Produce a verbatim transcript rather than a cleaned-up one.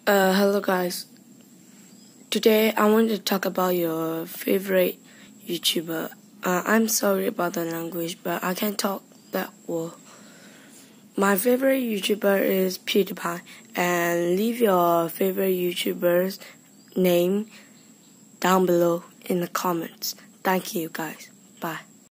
Uh, hello guys. Today I want to talk about your favorite YouTuber. Uh, I'm sorry about the language, but I can't talk that well. My favorite YouTuber is PewDiePie, and leave your favorite YouTuber's name down below in the comments. Thank you guys. Bye.